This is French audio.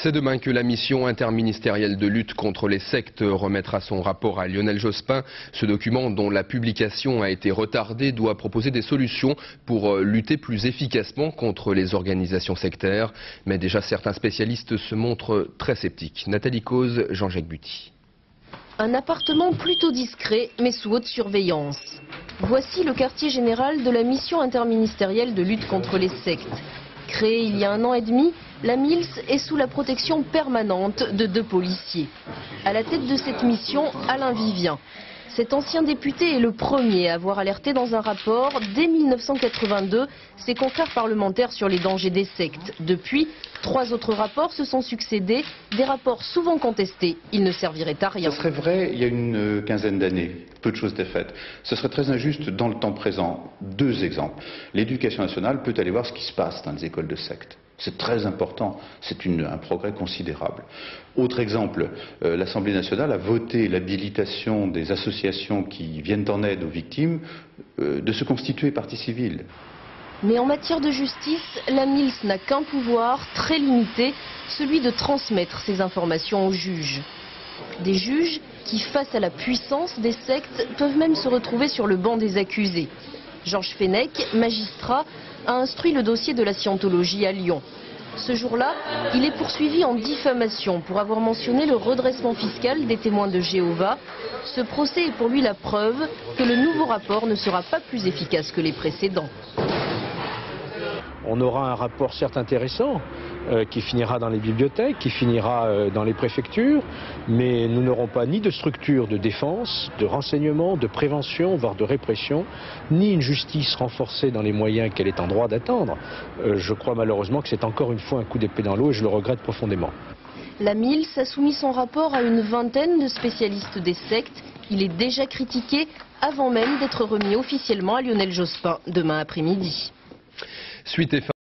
C'est demain que la mission interministérielle de lutte contre les sectes remettra son rapport à Lionel Jospin. Ce document, dont la publication a été retardée, doit proposer des solutions pour lutter plus efficacement contre les organisations sectaires. Mais déjà, certains spécialistes se montrent très sceptiques. Nathalie Cause, Jean-Jacques Buty. Un appartement plutôt discret, mais sous haute surveillance. Voici le quartier général de la mission interministérielle de lutte contre les sectes. Créée il y a 1 an et demi, la MILS est sous la protection permanente de 2 policiers. À la tête de cette mission, Alain Vivien. Cet ancien député est le premier à avoir alerté dans un rapport, dès 1982, ses confrères parlementaires sur les dangers des sectes. Depuis, 3 autres rapports se sont succédés, des rapports souvent contestés. Ils ne serviraient à rien. Ce serait vrai il y a une quinzaine d'années, peu de choses étaient faites. Ce serait très injuste dans le temps présent. 2 exemples. L'éducation nationale peut aller voir ce qui se passe dans les écoles de sectes. C'est très important, c'est un progrès considérable. Autre exemple, l'Assemblée nationale a voté l'habilitation des associations qui viennent en aide aux victimes de se constituer partie civile. Mais en matière de justice, la MILS n'a qu'un pouvoir très limité, celui de transmettre ces informations aux juges. Des juges qui, face à la puissance des sectes, peuvent même se retrouver sur le banc des accusés. Georges Fenech, magistrat, a instruit le dossier de la scientologie à Lyon. Ce jour-là, il est poursuivi en diffamation pour avoir mentionné le redressement fiscal des témoins de Jéhovah. Ce procès est pour lui la preuve que le nouveau rapport ne sera pas plus efficace que les précédents. On aura un rapport certes intéressant, qui finira dans les bibliothèques, qui finira dans les préfectures, mais nous n'aurons pas ni de structure de défense, de renseignement, de prévention, voire de répression, ni une justice renforcée dans les moyens qu'elle est en droit d'attendre. Je crois malheureusement que c'est encore une fois un coup d'épée dans l'eau et je le regrette profondément. La MILS a soumis son rapport à une vingtaine de spécialistes des sectes. Il est déjà critiqué avant même d'être remis officiellement à Lionel Jospin demain après-midi. Suite et fin.